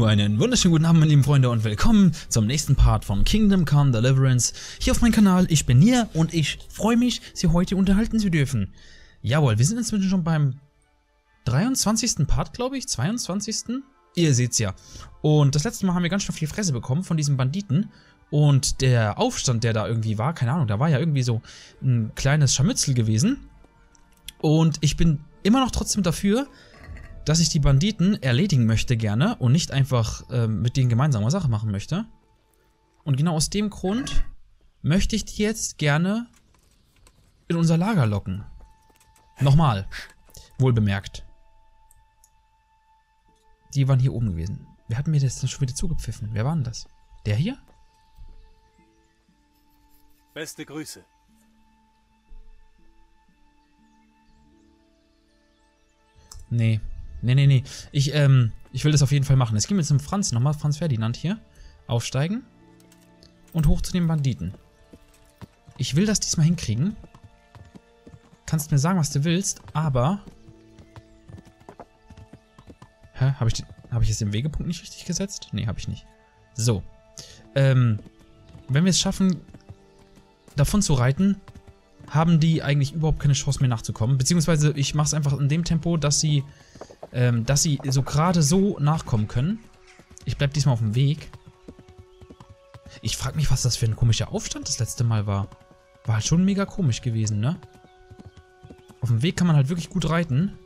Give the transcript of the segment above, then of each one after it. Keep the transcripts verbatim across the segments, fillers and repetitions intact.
Einen wunderschönen guten Abend, meine lieben Freunde, und willkommen zum nächsten Part von Kingdom Come Deliverance hier auf meinem Kanal. Ich bin Nier und ich freue mich, Sie heute unterhalten zu dürfen. Jawohl, wir sind inzwischen schon beim dreiundzwanzigsten Part, glaube ich, zweiundzwanzigsten Ihr seht's ja. Und das letzte Mal haben wir ganz schön viel Fresse bekommen von diesen Banditen. Und der Aufstand, der da irgendwie war, keine Ahnung, da war ja irgendwie so ein kleines Scharmützel gewesen. Und ich bin immer noch trotzdem dafür, dass ich die Banditen erledigen möchte gerne und nicht einfach ähm, mit denen gemeinsame Sache machen möchte. Und genau aus dem Grund möchte ich die jetzt gerne in unser Lager locken. Nochmal, wohlbemerkt. Die waren hier oben gewesen. Wer hat mir das denn schon wieder zugepfiffen? Wer war denn das? Der hier? Beste Grüße. Nee. Nee, nee, nee. Ich, ähm, ich will das auf jeden Fall machen. Es geht mit zum Franz nochmal. Franz Ferdinand hier. Aufsteigen. Und hoch zu den Banditen. Ich will das diesmal hinkriegen. Kannst mir sagen, was du willst, aber... Hä? Habe ich, den, hab ich jetzt den Wegepunkt nicht richtig gesetzt? Nee, habe ich nicht. So. Ähm, wenn wir es schaffen, davon zu reiten, haben die eigentlich überhaupt keine Chance mehr nachzukommen. Beziehungsweise ich mache es einfach in dem Tempo, dass sie... Ähm, dass sie so gerade so nachkommen können. Ich bleib diesmal auf dem Weg. Ich frage mich, was das für ein komischer Aufstand das letzte Mal war. War halt schon mega komisch gewesen, ne? Auf dem Weg kann man halt wirklich gut reiten.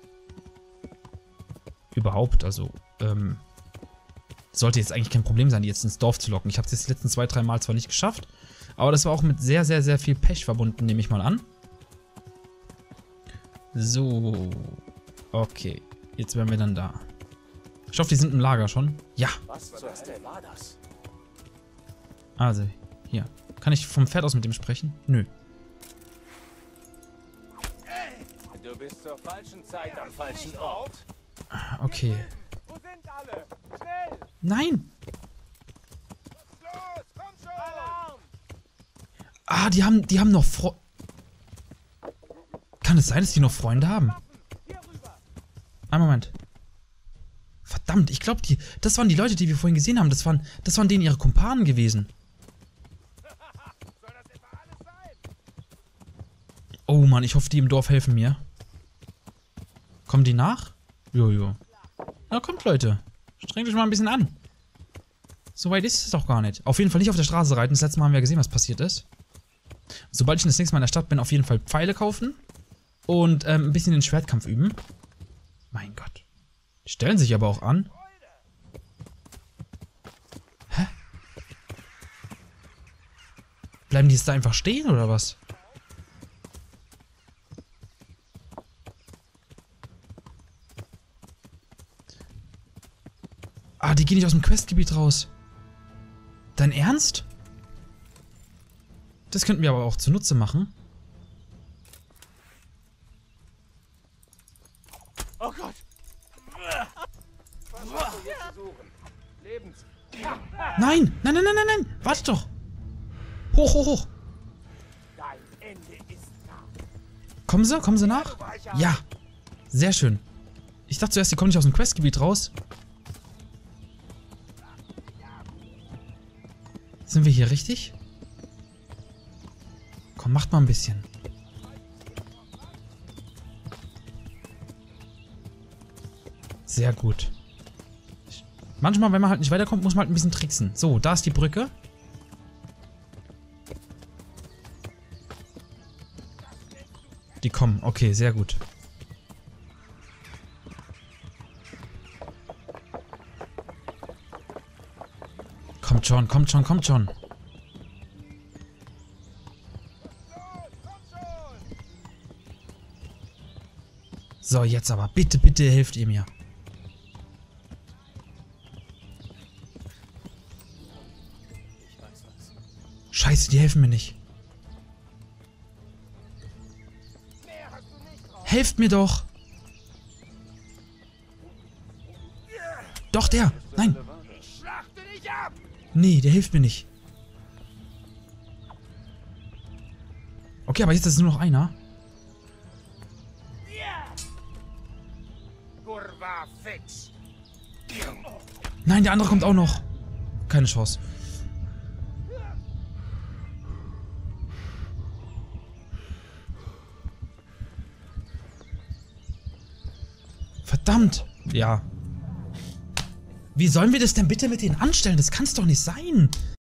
Überhaupt, also, ähm... sollte jetzt eigentlich kein Problem sein, die jetzt ins Dorf zu locken. Ich habe es jetzt die letzten zwei, drei Mal zwar nicht geschafft, aber das war auch mit sehr, sehr, sehr viel Pech verbunden, nehme ich mal an. So... Okay, jetzt wären wir dann da. Ich hoffe, die sind im Lager schon. Ja. Was zur Hölle war das? Also, hier. Kann ich vom Pferd aus mit dem sprechen? Nö. Du bist zur falschen Zeit am falschen Ort. Okay. Wo sind alle? Schnell! Nein! Los, komm schon! Alarm! Ah, die haben, die haben noch Fre... Kann es sein, dass die noch Freunde haben? Ein Moment. Verdammt, ich glaube, die, das waren die Leute, die wir vorhin gesehen haben. Das waren, das waren denen ihre Kumpanen gewesen. Oh Mann, ich hoffe, die im Dorf helfen mir. Kommen die nach? Jojo. Na kommt, Leute. Strengt euch mal ein bisschen an. So weit ist es doch gar nicht. Auf jeden Fall nicht auf der Straße reiten. Das letzte Mal haben wir gesehen, was passiert ist. Sobald ich das nächste Mal in der Stadt bin, auf jeden Fall Pfeile kaufen. Und ähm, ein bisschen den Schwertkampf üben. Mein Gott. Die stellen sich aber auch an. Hä? Bleiben die jetzt da einfach stehen, oder was? Ah, die gehen nicht aus dem Questgebiet raus. Dein Ernst? Das könnten wir aber auch zunutze machen. Oh Gott! Was hast du hier zu suchen? Lebens. Nein! Nein, nein, nein, nein, nein! Warte doch! Hoch, hoch, hoch! Dein Ende ist nah. Kommen sie? Kommen sie nach? Ja! Sehr schön. Ich dachte zuerst, die kommen nicht aus dem Questgebiet raus. Sind wir hier richtig? Komm, macht mal ein bisschen. Sehr gut. Manchmal, wenn man halt nicht weiterkommt, muss man halt ein bisschen tricksen. So, da ist die Brücke. Die kommen. Okay, sehr gut. Kommt schon, kommt schon, kommt schon. So, jetzt aber. Bitte, bitte helft ihr mir. Scheiße, die helfen mir nicht. Helft mir doch! Doch, der! Nein! Nee, der hilft mir nicht. Okay, aber jetzt ist nur noch einer. Kurva fix. Nein, der andere kommt auch noch. Keine Chance. Verdammt. Ja. Wie sollen wir das denn bitte mit denen anstellen? Das kann's doch nicht sein.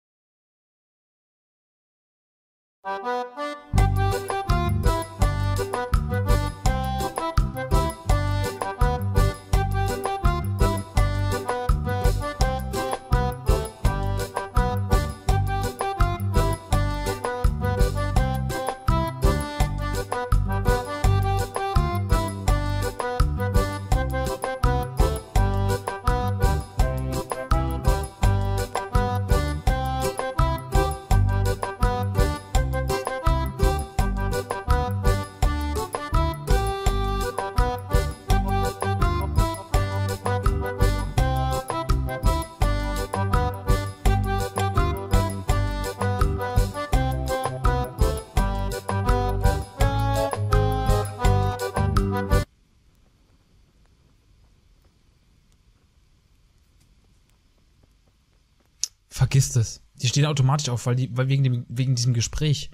Vergiss das. Die stehen automatisch auf, weil die, weil wegen dem, wegen diesem Gespräch.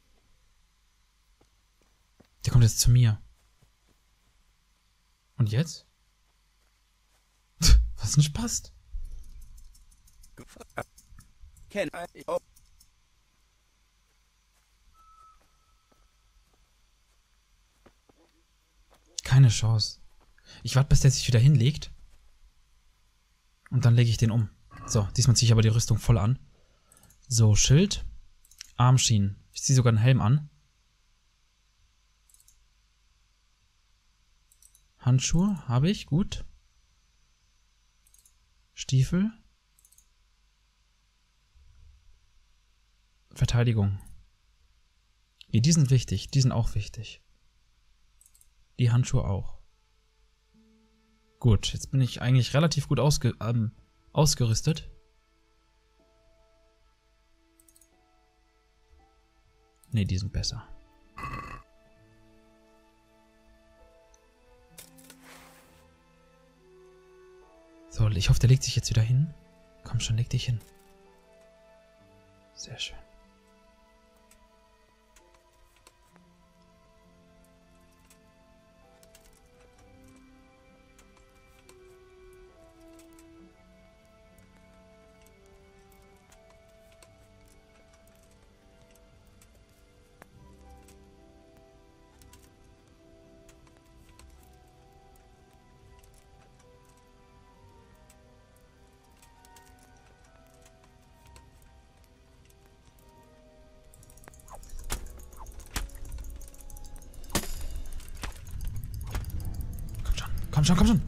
Der kommt jetzt zu mir. Und jetzt? Was ein Spaß. Keine Chance. Ich warte, bis der sich wieder hinlegt. Und dann lege ich den um. So, diesmal ziehe ich aber die Rüstung voll an. So, Schild. Armschienen. Ich ziehe sogar einen Helm an. Handschuhe habe ich, gut. Stiefel. Verteidigung. Ja, die sind wichtig, die sind auch wichtig. Die Handschuhe auch. Gut, jetzt bin ich eigentlich relativ gut ausge ähm, ausgerüstet. Ne, die sind besser. So, ich hoffe, der legt sich jetzt wieder hin. Komm schon, leg dich hin. Sehr schön. Komm schon, komm schon.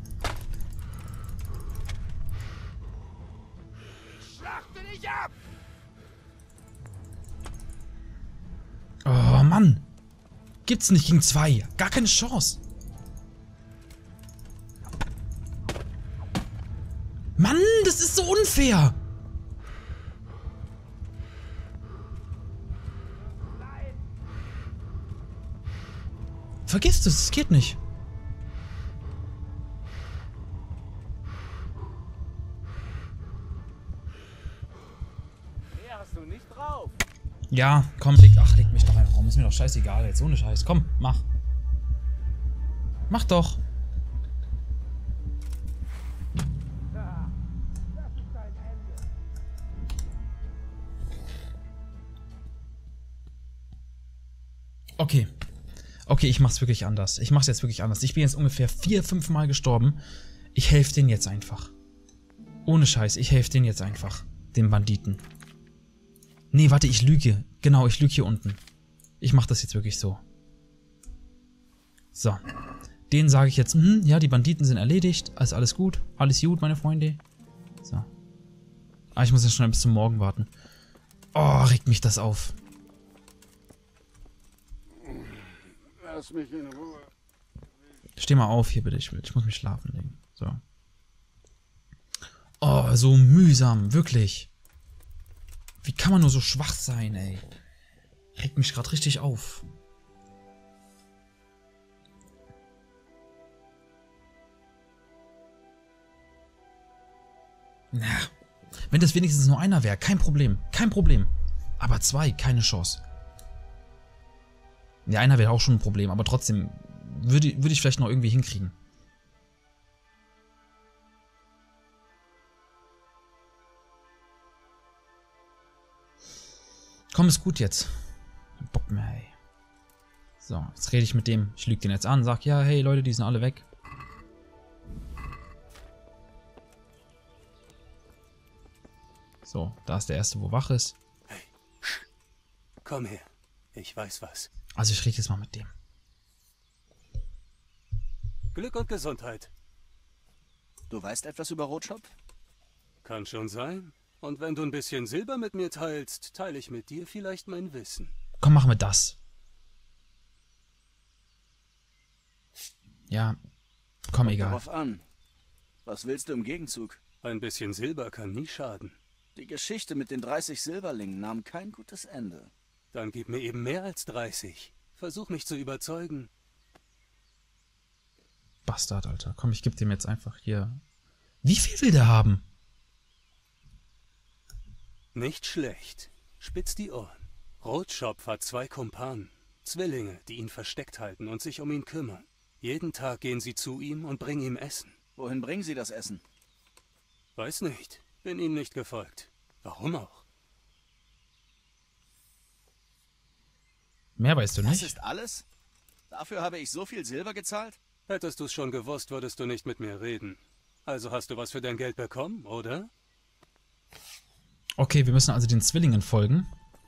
Schlachte dich ab! Oh, Mann. Gibt's nicht gegen zwei. Gar keine Chance. Mann, das ist so unfair. Vergiss das, es geht nicht. Ja, komm, leg, ach, leg mich doch einfach rum. Ist mir doch scheißegal jetzt. Ohne Scheiß. Komm, mach. Mach doch. Okay. Okay, ich mach's wirklich anders. Ich mach's jetzt wirklich anders. Ich bin jetzt ungefähr vier, fünf Mal gestorben. Ich helfe denen jetzt einfach. Ohne Scheiß, ich helfe denen jetzt einfach. Den Banditen. Nee, warte, ich lüge. Genau, ich lüge hier unten. Ich mache das jetzt wirklich so. So. Denen sage ich jetzt, hm, ja, die Banditen sind erledigt. Alles, alles gut. Alles gut, meine Freunde. So. Ah, ich muss jetzt schon bis zum Morgen warten. Oh, regt mich das auf. Lass mich in Ruhe. Steh mal auf hier bitte, ich will. Ich muss mich schlafen legen. So. Oh, so mühsam, wirklich. Wie kann man nur so schwach sein, ey? Regt mich gerade richtig auf. Na, wenn das wenigstens nur einer wäre, kein Problem. Kein Problem. Aber zwei, keine Chance. Ja, einer wäre auch schon ein Problem, aber trotzdem würde, würde ich vielleicht noch irgendwie hinkriegen. Komm, ist gut jetzt. Bock mehr, ey. So, jetzt rede ich mit dem. Ich lüge den jetzt an, sag, ja, hey Leute, die sind alle weg. So, da ist der Erste, wo wach ist. Hey, komm her. Ich weiß was. Also ich rede jetzt mal mit dem. Glück und Gesundheit. Du weißt etwas über Rotschopf? Kann schon sein. Und wenn du ein bisschen Silber mit mir teilst, teile ich mit dir vielleicht mein Wissen. Komm, machen wir das. Ja, komm, Kommt egal. darauf an. Was willst du im Gegenzug? Ein bisschen Silber kann nie schaden. Die Geschichte mit den dreißig Silberlingen nahm kein gutes Ende. Dann gib mir eben mehr als dreißig. Versuch mich zu überzeugen. Bastard, Alter. Komm, ich geb dem jetzt einfach hier. Wie viel will der haben? Nicht schlecht. Spitz die Ohren. Rotschopf hat zwei Kumpanen. Zwillinge, die ihn versteckt halten und sich um ihn kümmern. Jeden Tag gehen sie zu ihm und bringen ihm Essen. Wohin bringen sie das Essen? Weiß nicht. Bin ihm nicht gefolgt. Warum auch? Mehr weißt du Das nicht? ist alles? Dafür habe ich so viel Silber gezahlt? Hättest du es schon gewusst, würdest du nicht mit mir reden. Also hast du was für dein Geld bekommen, oder? Okay, wir müssen also den Zwillingen folgen.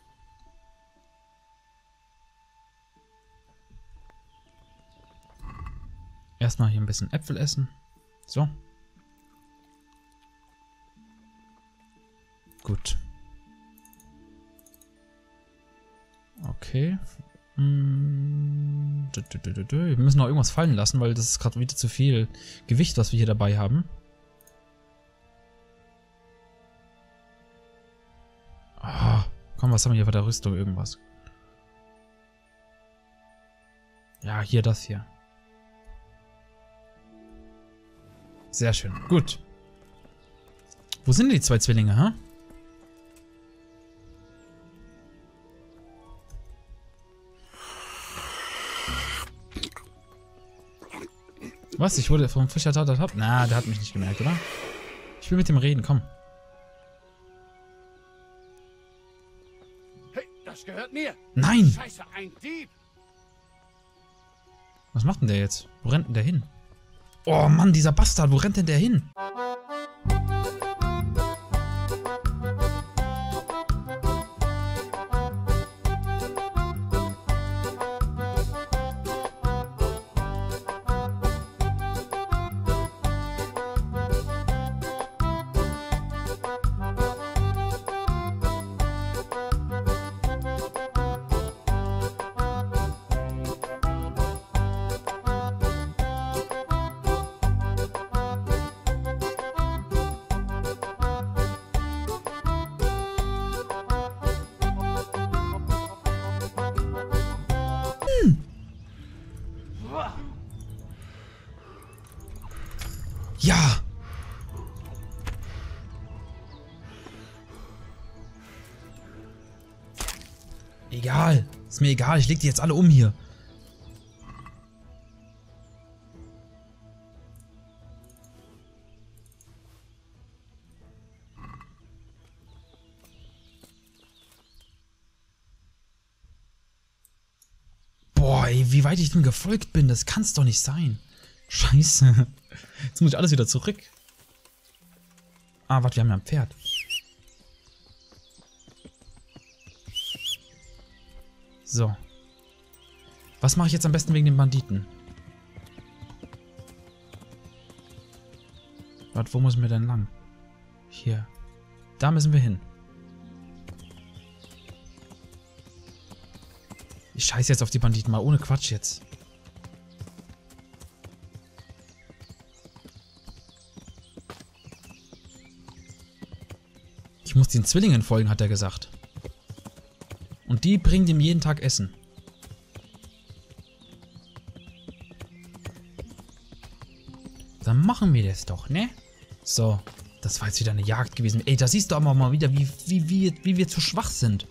Erstmal hier ein bisschen Äpfel essen. So. Gut. Okay. Hm. Wir müssen noch irgendwas fallen lassen, weil das ist gerade wieder zu viel Gewicht, was wir hier dabei haben. Ah, komm, was haben wir hier bei der Rüstung? Irgendwas. Ja, hier das hier. Sehr schön. Gut. Wo sind denn die zwei Zwillinge, hä? Was? Ich wurde vom Fischer tatat? Na, der hat mich nicht gemerkt, oder? Ich will mit dem reden, komm. Hey, das gehört mir! Nein! Scheiße, ein Dieb! Was macht denn der jetzt? Wo rennt denn der hin? Oh Mann, dieser Bastard, wo rennt denn der hin? Ja! Egal. Ist mir egal. Ich leg die jetzt alle um hier. Boah, ey, wie weit ich dem gefolgt bin. Das kann's doch nicht sein. Scheiße. Jetzt muss ich alles wieder zurück. Ah, warte, wir haben ja ein Pferd. So. Was mache ich jetzt am besten wegen den Banditen? Warte, wo müssen wir denn lang? Hier. Da müssen wir hin. Ich scheiße jetzt auf die Banditen mal, ohne Quatsch jetzt. Ich muss den Zwillingen folgen, hat er gesagt. Und die bringen ihm jeden Tag Essen. Dann machen wir das doch, ne? So. Das war jetzt wieder eine Jagd gewesen. Ey, da siehst du aber mal wieder, wie, wie, wie, wie wir zu schwach sind.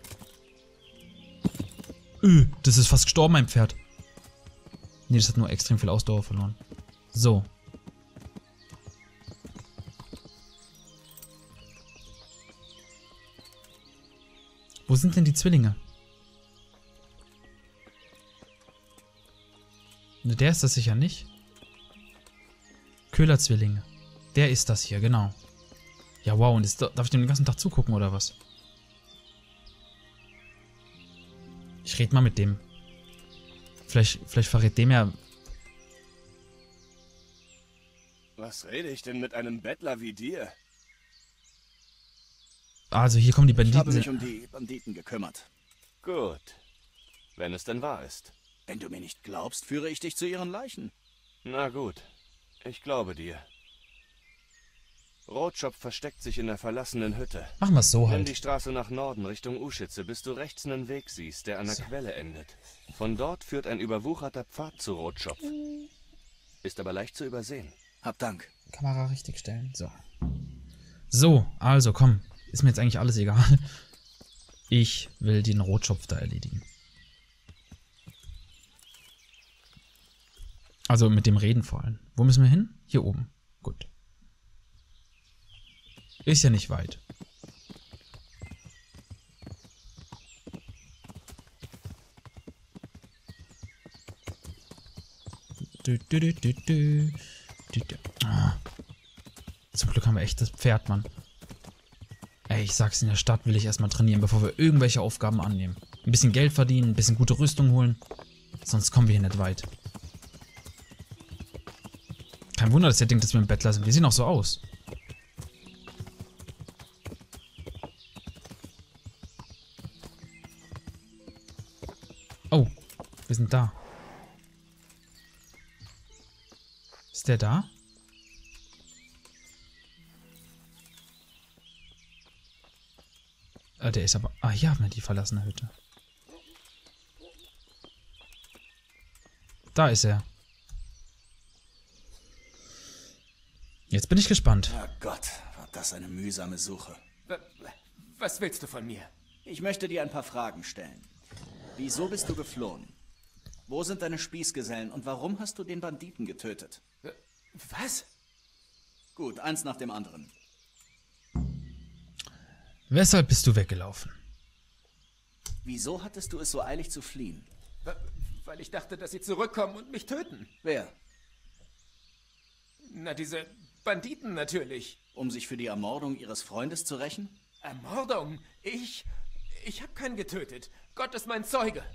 Öh, das ist fast gestorben, mein Pferd. Nee, das hat nur extrem viel Ausdauer verloren. So. Wo sind denn die Zwillinge? Ne, der ist das sicher nicht. Köhler-Zwillinge. Der ist das hier, genau. Ja, wow, und jetzt darf ich dem den ganzen Tag zugucken, oder was? Ich rede mal mit dem. Vielleicht, vielleicht verrät dem ja... Was rede ich denn mit einem Bettler wie dir? Also, hier kommen die Ich Banditen. habe mich um die Banditen gekümmert. Gut. Wenn es denn wahr ist. Wenn du mir nicht glaubst, führe ich dich zu ihren Leichen. Na gut. Ich glaube dir. Rotschopf versteckt sich in der verlassenen Hütte. Machen wir es so Nimm halt. die Straße nach Norden Richtung Uschitze, bis du rechts einen Weg siehst, der an der So. Quelle endet. Von dort führt ein überwucherter Pfad zu Rotschopf. Ist aber leicht zu übersehen. Hab Dank. Kamera richtig stellen. So. So, also komm. Ist mir jetzt eigentlich alles egal. Ich will den Rotschopf da erledigen. Also mit dem Reden vor allem. Wo müssen wir hin? Hier oben. Gut. Ist ja nicht weit. Du, du, du, du, du. Du, du. Ah. Zum Glück haben wir echt das Pferd, Mann. Ey, ich sag's, in der Stadt will ich erstmal trainieren, bevor wir irgendwelche Aufgaben annehmen. Ein bisschen Geld verdienen, ein bisschen gute Rüstung holen. Sonst kommen wir hier nicht weit. Kein Wunder, dass ihr denkt, dass wir ein Bettler sind. Wir sehen auch so aus. Oh, wir sind da. Ist der da? Ah, der ist aber... Ah, hier haben wir die verlassene Hütte. Da ist er. Jetzt bin ich gespannt. Na Gott, war das eine mühsame Suche. W- Was willst du von mir? Ich möchte dir ein paar Fragen stellen. Wieso bist du geflohen? Wo sind deine Spießgesellen und warum hast du den Banditen getötet? W- Was? Gut, eins nach dem anderen. Weshalb bist du weggelaufen? Wieso hattest du es so eilig zu fliehen? W- Weil ich dachte, dass sie zurückkommen und mich töten. Wer? Na, diese Banditen natürlich. Um sich für die Ermordung ihres Freundes zu rächen? Ermordung? Ich? Ich habe keinen getötet. Gott ist mein Zeuge.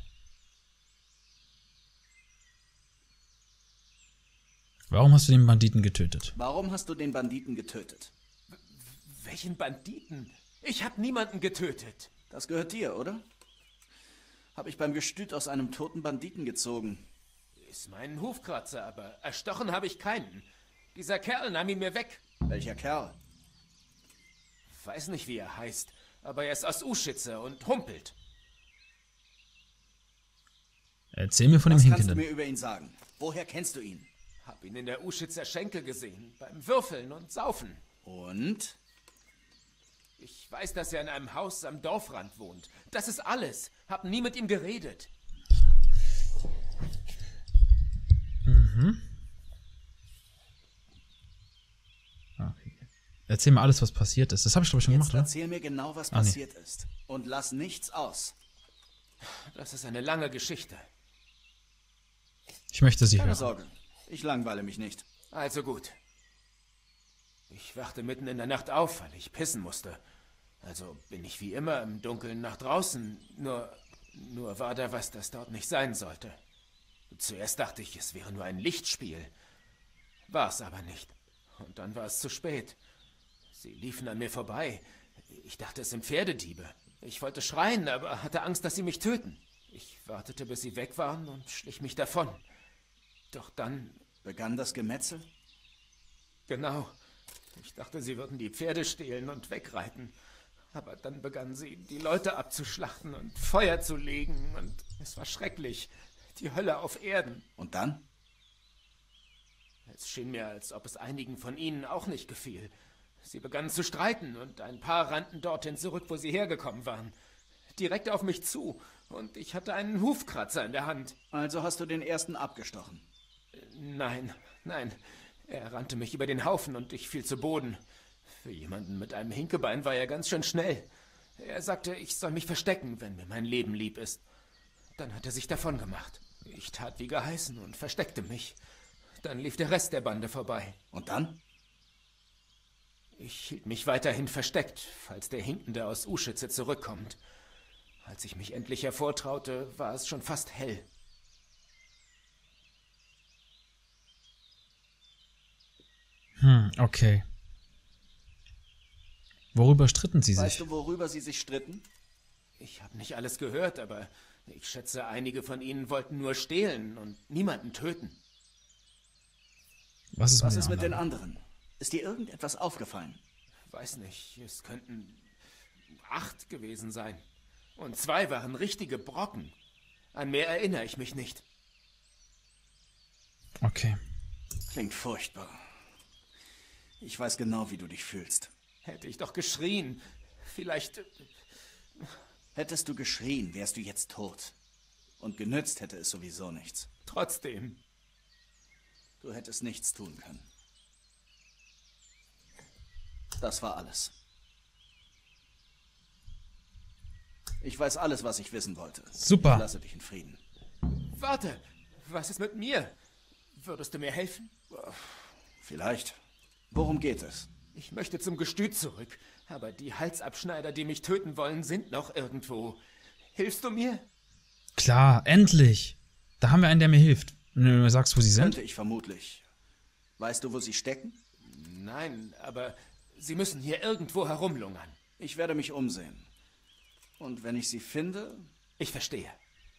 Warum hast du den Banditen getötet? Warum hast du den Banditen getötet? Welchen Banditen? Ich habe niemanden getötet. Das gehört dir, oder? Habe ich beim Gestüt aus einem toten Banditen gezogen. Ist mein Hufkratzer, aber erstochen habe ich keinen. Dieser Kerl nahm ihn mir weg. Welcher Kerl? Weiß nicht, wie er heißt, aber er ist aus Uschitze und humpelt. Erzähl mir von dem Was kannst du Hinkenden. mir über ihn sagen? Woher kennst du ihn? Hab ihn in der Uschitzer Schenke gesehen, beim Würfeln und Saufen. Und? Ich weiß, dass er in einem Haus am Dorfrand wohnt. Das ist alles. Hab nie mit ihm geredet. Mhm. Okay. Erzähl mir alles, was passiert ist. Das habe ich, glaube ich, schon Jetzt gemacht, oder? erzähl mir genau, was Ah, nee. passiert ist. Und lass nichts aus. Das ist eine lange Geschichte. Ich möchte sie Keine hören. Sorge, ich langweile mich nicht. Also gut. Ich wachte mitten in der Nacht auf, weil ich pissen musste. Also bin ich wie immer im Dunkeln nach draußen. Nur, nur war da was, das dort nicht sein sollte. Zuerst dachte ich, es wäre nur ein Lichtspiel. War es aber nicht. Und dann war es zu spät. Sie liefen an mir vorbei. Ich dachte, es sind Pferdediebe. Ich wollte schreien, aber hatte Angst, dass sie mich töten. Ich wartete, bis sie weg waren und schlich mich davon. Doch dann... Begann das Gemetzel? Genau. Ich dachte, sie würden die Pferde stehlen und wegreiten. Aber dann begannen sie, die Leute abzuschlachten und Feuer zu legen. Und es war schrecklich. Die Hölle auf Erden. Und dann? Es schien mir, als ob es einigen von ihnen auch nicht gefiel. Sie begannen zu streiten und ein paar rannten dorthin zurück, wo sie hergekommen waren. Direkt auf mich zu und ich hatte einen Hufkratzer in der Hand. Also hast du den ersten abgestochen? Nein, nein. Er rannte mich über den Haufen und ich fiel zu Boden. Für jemanden mit einem Hinkebein war er ganz schön schnell. Er sagte, ich soll mich verstecken, wenn mir mein Leben lieb ist. Dann hat er sich davon gemacht. Ich tat wie geheißen und versteckte mich. Dann lief der Rest der Bande vorbei. Und dann? Ich hielt mich weiterhin versteckt, falls der Hinkende aus Uschitze zurückkommt. Als ich mich endlich hervortraute, war es schon fast hell. Hm, okay. Worüber stritten sie sich? Weißt du, worüber sie sich stritten? Ich habe nicht alles gehört, aber ich schätze, einige von ihnen wollten nur stehlen und niemanden töten. Was ist, Was mit, ist den mit den anderen? anderen? Ist dir irgendetwas aufgefallen? Weiß nicht, es könnten acht gewesen sein. Und zwei waren richtige Brocken. An mehr erinnere ich mich nicht. Okay. Klingt furchtbar. Ich weiß genau, wie du dich fühlst. Hätte ich doch geschrien. Vielleicht... Hättest du geschrien, wärst du jetzt tot. Und genützt hätte es sowieso nichts. Trotzdem. Du hättest nichts tun können. Das war alles. Ich weiß alles, was ich wissen wollte. Super. Ich lasse dich in Frieden. Warte, was ist mit mir? Würdest du mir helfen? Vielleicht. Worum geht es? Ich möchte zum Gestüt zurück, aber die Halsabschneider, die mich töten wollen, sind noch irgendwo. Hilfst du mir? Klar, endlich. Da haben wir einen, der mir hilft. Wenn du mir sagst, wo sie sind. Könnte ich vermutlich. Weißt du, wo sie stecken? Nein, aber sie müssen hier irgendwo herumlungern. Ich werde mich umsehen. Und wenn ich sie finde... Ich verstehe.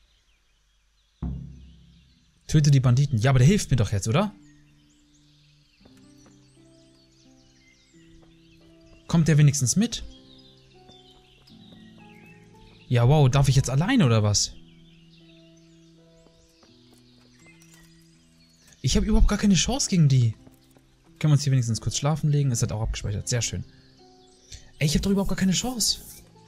Töte die Banditen. Ja, aber der hilft mir doch jetzt, oder? Kommt der wenigstens mit? Ja, wow, darf ich jetzt alleine oder was? Ich habe überhaupt gar keine Chance gegen die. Können wir uns hier wenigstens kurz schlafen legen? Es hat auch abgespeichert. Sehr schön. Ey, ich habe doch überhaupt gar keine Chance.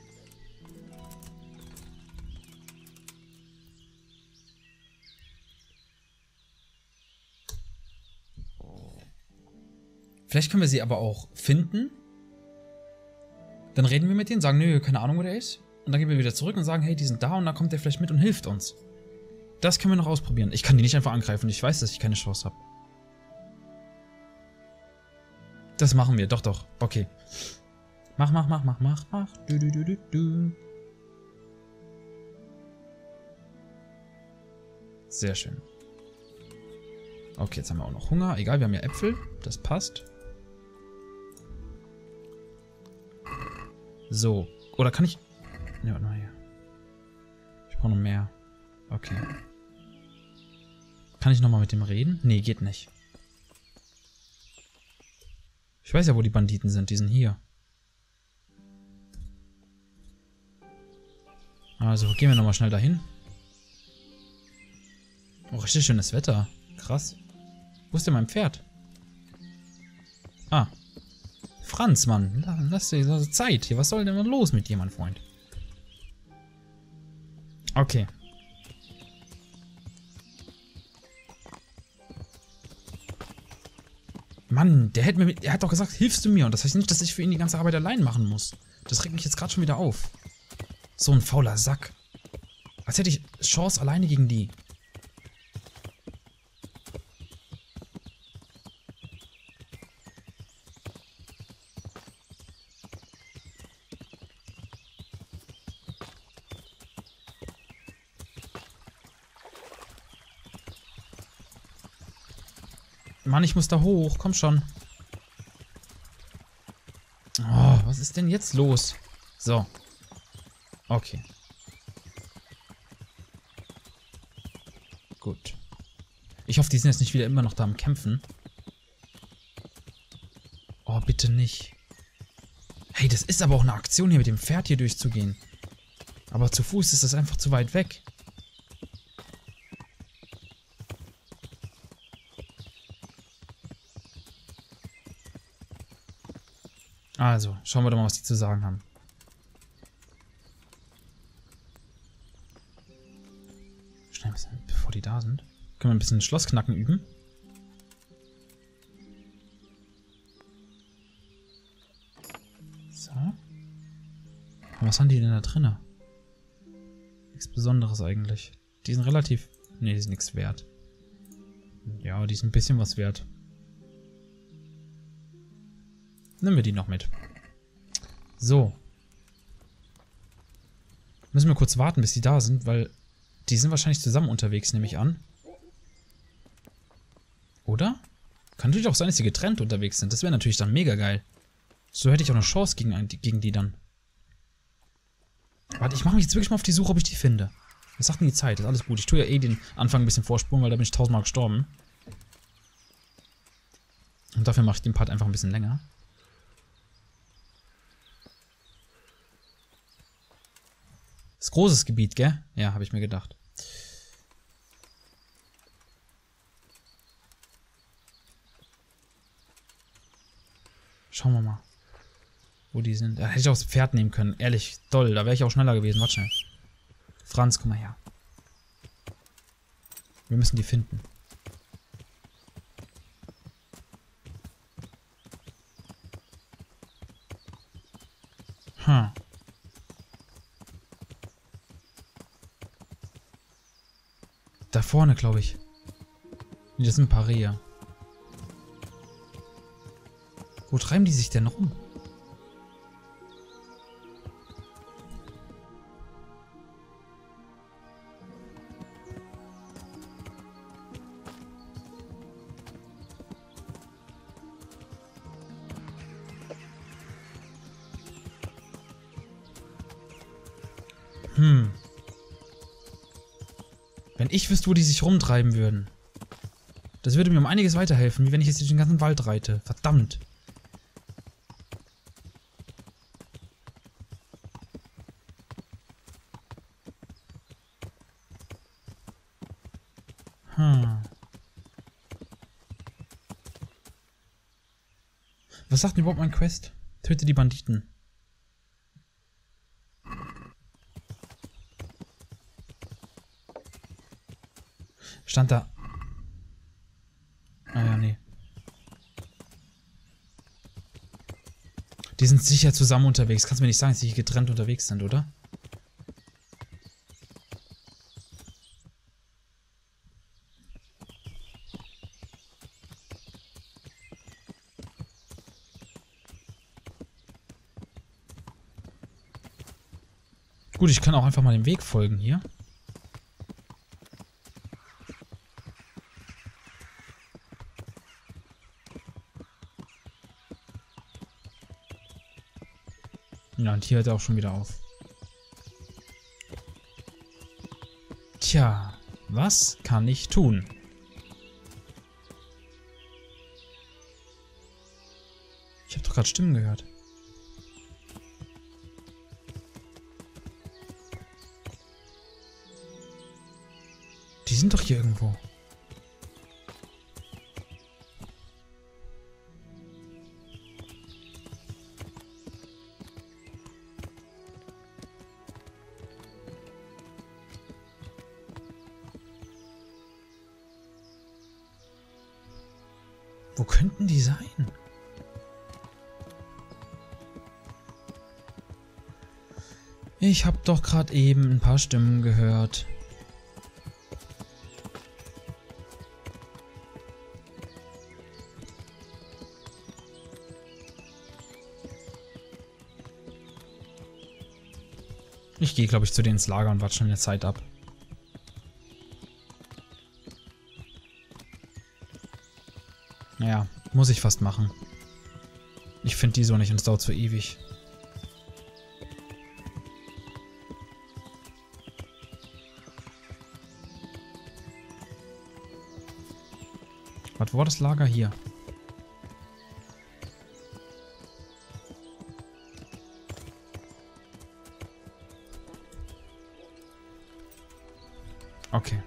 Vielleicht können wir sie aber auch finden. Dann reden wir mit denen, sagen, nö, keine Ahnung, wo der ist. Und dann gehen wir wieder zurück und sagen, hey, die sind da und dann kommt der vielleicht mit und hilft uns. Das können wir noch ausprobieren. Ich kann die nicht einfach angreifen. Ich weiß, dass ich keine Chance habe. Das machen wir. Doch, doch. Okay. Mach, mach, mach, mach, mach, mach. Du, du, du, du, du. Sehr schön. Okay, jetzt haben wir auch noch Hunger. Egal, wir haben ja Äpfel. Das passt. So. Oder kann ich... Ja, warte mal hier. Ich brauche noch mehr. Okay. Kann ich nochmal mit dem reden? Nee, geht nicht. Ich weiß ja, wo die Banditen sind. Die sind hier. Also, gehen wir nochmal schnell dahin. Oh, richtig schönes Wetter. Krass. Wo ist denn mein Pferd? Ah. Franz, Mann. Lass dir Zeit hier. Was soll denn los mit dir, mein Freund? Okay. Mann, der, hätte mir, der hat doch gesagt, hilfst du mir? Und das heißt nicht, dass ich für ihn die ganze Arbeit allein machen muss. Das regt mich jetzt gerade schon wieder auf. So ein fauler Sack. Als hätte ich Chance alleine gegen die. Mann, ich muss da hoch. Komm schon. Oh, was ist denn jetzt los? So. Okay. Gut. Ich hoffe, die sind jetzt nicht wieder immer noch da am Kämpfen. Oh, bitte nicht. Hey, das ist aber auch eine Aktion, hier mit dem Pferd hier durchzugehen. Aber zu Fuß ist das einfach zu weit weg. Also, schauen wir doch mal, was die zu sagen haben. Schnell ein bisschen, bevor die da sind. Können wir ein bisschen Schlossknacken üben? So. Und was haben die denn da drin? Nichts Besonderes eigentlich. Die sind relativ... Ne, die sind nichts wert. Ja, die sind ein bisschen was wert. Nehmen wir die noch mit. So. Müssen wir kurz warten, bis die da sind, weil die sind wahrscheinlich zusammen unterwegs, nehme ich an. Oder? Kann natürlich auch sein, dass sie getrennt unterwegs sind. Das wäre natürlich dann mega geil. So hätte ich auch eine Chance gegen, ein, gegen die dann. Warte, ich mache mich jetzt wirklich mal auf die Suche, ob ich die finde. Was sagt denn die Zeit? Das ist alles gut. Ich tue ja eh den Anfang ein bisschen vorspulen, weil da bin ich tausendmal gestorben. Und dafür mache ich den Part einfach ein bisschen länger. Das ist großes Gebiet, gell? Ja, habe ich mir gedacht. Schauen wir mal, wo die sind. Da hätte ich auch das Pferd nehmen können. Ehrlich, toll. Da wäre ich auch schneller gewesen. Warte schnell. Franz, komm mal her. Wir müssen die finden. Hm. Da vorne, glaube ich. Nee, das sind ein paar Rehe. Wo treiben die sich denn rum? Hm. Wenn ich wüsste, wo die sich rumtreiben würden. Das würde mir um einiges weiterhelfen, wie wenn ich jetzt durch den ganzen Wald reite. Verdammt. Hm. Was sagt denn überhaupt mein Quest? Töte die Banditen. Stand da. Ah ja, nee. Die sind sicher zusammen unterwegs. Kannst du mir nicht sagen, dass die getrennt unterwegs sind, oder? Gut, ich kann auch einfach mal dem Weg folgen hier. Ja, und hier hört er auch schon wieder auf. Tja, was kann ich tun? Ich habe doch gerade Stimmen gehört. Die sind doch hier irgendwo. Wo könnten die sein? Ich habe doch gerade eben ein paar Stimmen gehört. Ich gehe, glaube ich, zu denen ins Lager und warte schon eine Zeit ab. Naja, muss ich fast machen. Ich finde die so nicht und es dauert so ewig. Was war das Lager hier? Okay.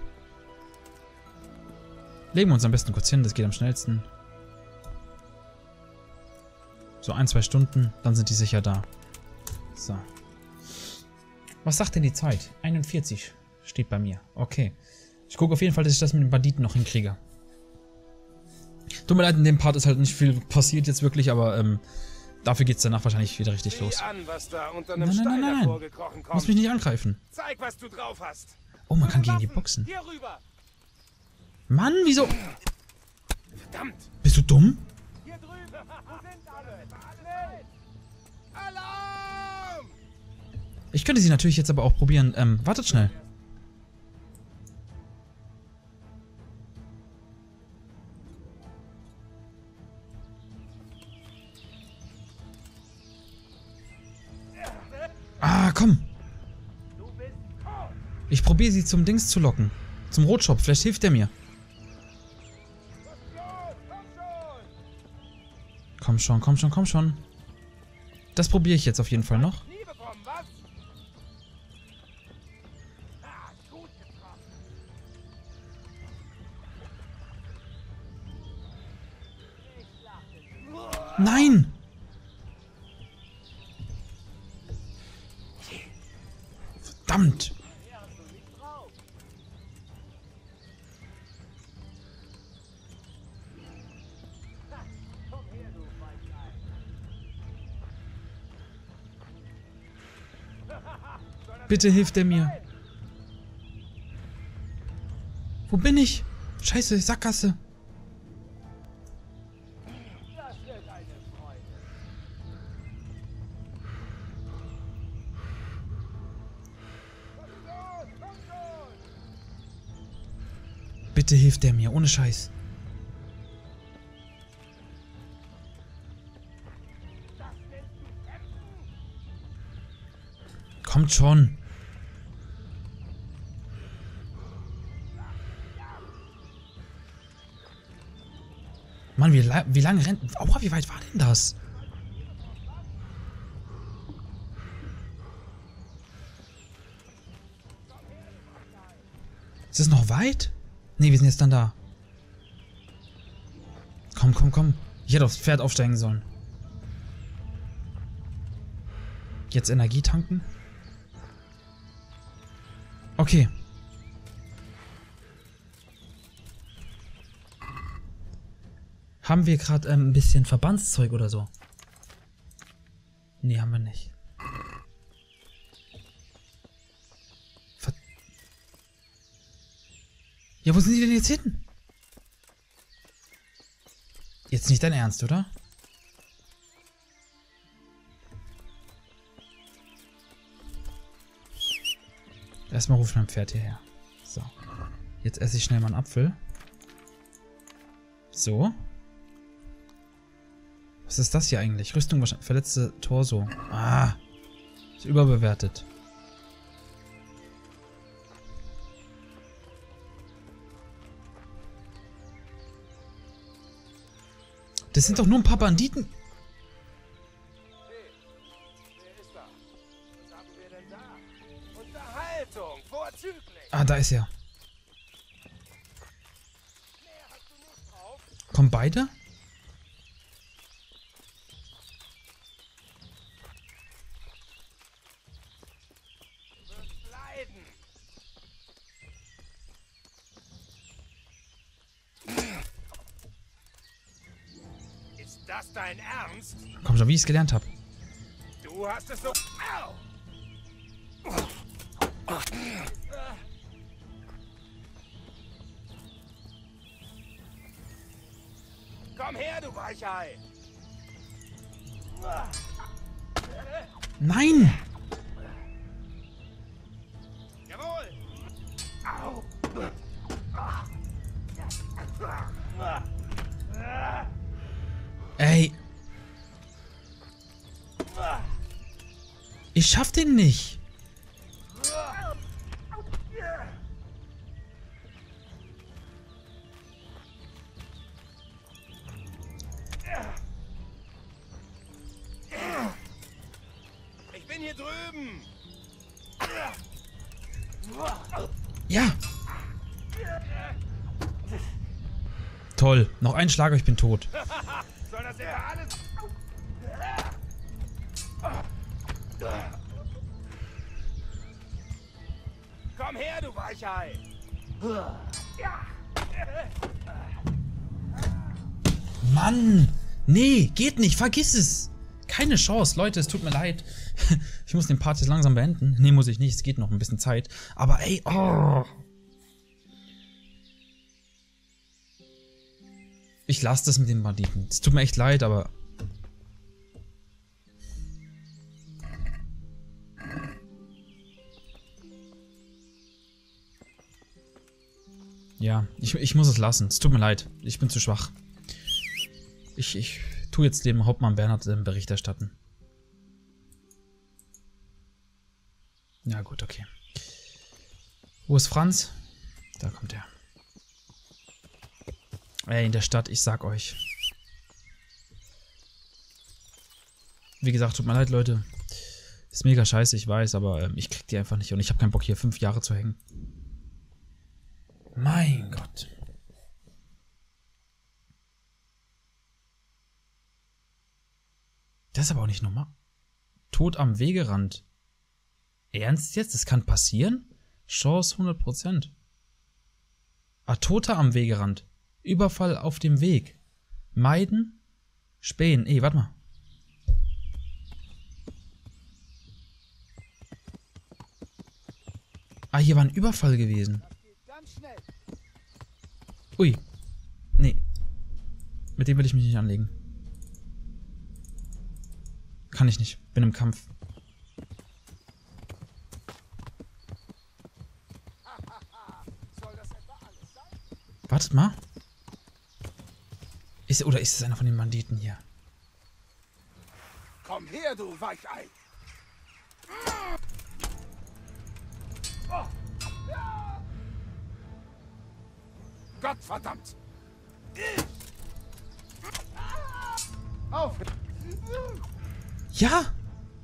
Legen wir uns am besten kurz hin, das geht am schnellsten. So ein, zwei Stunden, dann sind die sicher da. So. Was sagt denn die Zeit? einundvierzig steht bei mir. Okay. Ich gucke auf jeden Fall, dass ich das mit den Banditen noch hinkriege. Tut mir leid, in dem Part ist halt nicht viel passiert jetzt wirklich, aber ähm, dafür geht es danach wahrscheinlich wieder richtig los. An, was da unter einem Nein, nein, Stein nein, nein. hervorgekrochen kommt. Muss mich nicht angreifen. Zeig, was du drauf hast. Oh, man kann gegen die boxen. Hier rüber. Mann, wieso? Verdammt. Bist du dumm? Hier drüben. Wo sind alle? Schnell. Alarm! Ich könnte sie natürlich jetzt aber auch probieren. Ähm, wartet schnell. Ah, komm. Ich probiere sie zum Dings zu locken. Zum Rotschopf. Vielleicht hilft er mir. Komm schon, komm schon, komm schon. Das probiere ich jetzt auf jeden Fall noch. Nein! Verdammt! Bitte hilft er mir. Wo bin ich? Scheiße, Sackgasse. Bitte hilft er mir, ohne Scheiß. Kommt schon. Mann, wie, la wie lange rennt... Aua, wie weit war denn das? Ist es noch weit? Ne, wir sind jetzt dann da. Komm, komm, komm. Ich hätte aufs Pferd aufsteigen sollen. Jetzt Energie tanken. Okay. Haben wir gerade ähm, ein bisschen Verbandszeug oder so? Nee, haben wir nicht. Ver ja, wo sind die denn jetzt hin? Jetzt nicht dein Ernst, oder? Erstmal rufen wir ein Pferd hierher. So. Jetzt esse ich schnell mal einen Apfel. So. Was ist das hier eigentlich? Rüstung wahrscheinlich. Verletzte Torso. Ah. Ist überbewertet. Das sind doch nur ein paar Banditen. Ah, da ist er. Kommen beide? Ist das dein Ernst? Komm schon, wie ich es gelernt habe. Du hast es so... Au! Komm her, du Weichei! Nein! Jawohl! Au! Ey! Ich schaff den nicht! Ich bin hier drüben! Ja! Toll. Noch ein Schlag, ich bin tot. Soll das etwa alles... Komm her, du Weichei! Mann! Nee, geht nicht, vergiss es! Keine Chance, Leute, es tut mir leid. Ich muss den Part jetzt langsam beenden. Nee, muss ich nicht, es geht noch ein bisschen Zeit. Aber ey, oh. Ich lasse das mit den Banditen. Es tut mir echt leid, aber... Ja, ich, ich muss es lassen. Es tut mir leid. Ich bin zu schwach. Ich, ich tue jetzt dem Hauptmann Bernhard den Bericht erstatten. Ja gut, okay. Wo ist Franz? Da kommt er. Ey, in der Stadt, ich sag euch. Wie gesagt, tut mir leid, Leute. Ist mega scheiße, ich weiß, aber ähm, ich krieg die einfach nicht. Und ich habe keinen Bock, hier fünf Jahre zu hängen. Mein Gott. Das ist aber auch nicht normal. Tod am Wegerand. Ernst jetzt? Das kann passieren? Chance hundert Prozent. Ah, Toter am Wegerand. Überfall auf dem Weg. Meiden. Spähen. Ey, warte mal. Ah, hier war ein Überfall gewesen. Ui. Nee. Mit dem will ich mich nicht anlegen. Kann ich nicht. Bin im Kampf. Wartet mal. Ist, oder ist es einer von den Banditen hier? Komm her, du Weichei! Gottverdammt! Auf! Ja!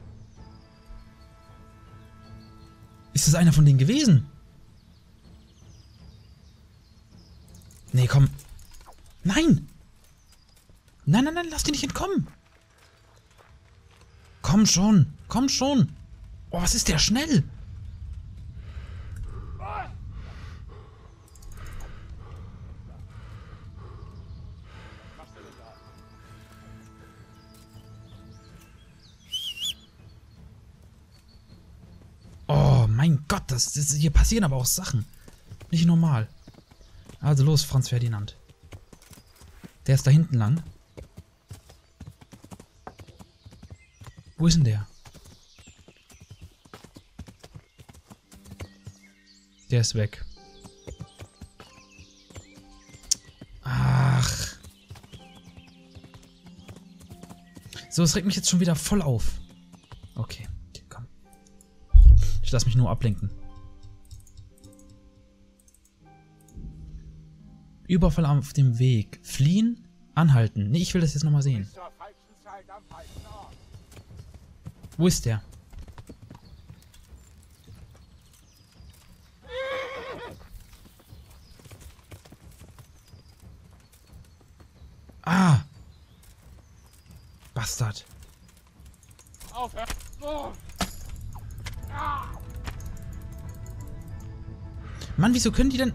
Ist das einer von denen gewesen? Nee, komm. Nein! Nein, nein, nein, lass die nicht entkommen! Komm schon! Komm schon! Oh, was ist der schnell? Oh mein Gott, das, das, hier passieren aber auch Sachen. Nicht normal. Also los, Franz Ferdinand. Der ist da hinten lang. Wo ist denn der? Der ist weg. Ach. So, es regt mich jetzt schon wieder voll auf. Okay, komm. Ich lass mich nur ablenken. Überfall auf dem Weg. Fliehen? Anhalten. Nee, ich will das jetzt nochmal sehen. Wo ist der? Ah! Bastard. Aufhören! Oh. Mann, wieso können die denn...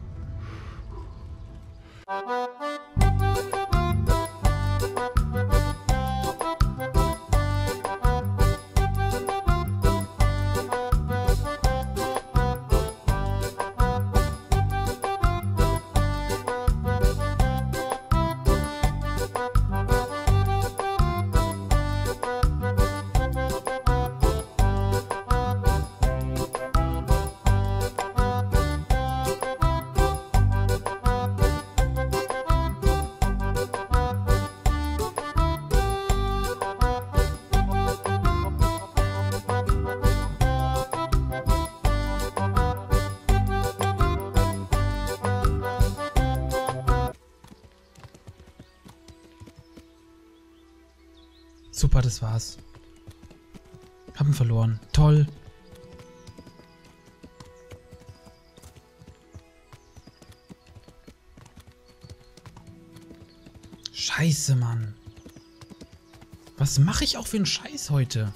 Super, das war's. Haben verloren. Toll. Scheiße, Mann. Was mache ich auch für einen Scheiß heute?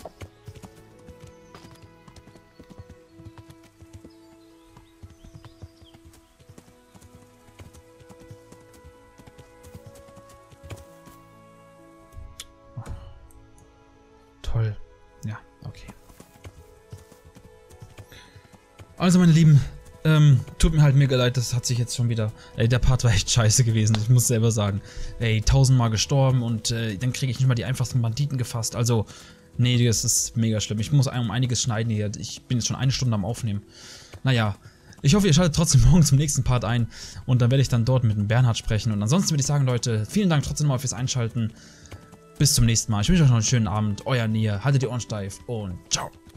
toll. Ja, okay. Also, meine Lieben, ähm, tut mir halt mega leid, das hat sich jetzt schon wieder... Ey, der Part war echt scheiße gewesen, ich muss selber sagen. Ey, tausendmal gestorben und äh, dann kriege ich nicht mal die einfachsten Banditen gefasst. Also, nee, das ist mega schlimm. Ich muss um einiges schneiden hier. Ich bin jetzt schon eine Stunde am Aufnehmen. Naja, ich hoffe, ihr schaltet trotzdem morgen zum nächsten Part ein. Und dann werde ich dann dort mit dem Bernhard sprechen. Und ansonsten würde ich sagen, Leute, vielen Dank trotzdem mal fürs Einschalten. Bis zum nächsten Mal. Ich wünsche euch noch einen schönen Abend. Euer Nier. Haltet die Ohren steif und ciao.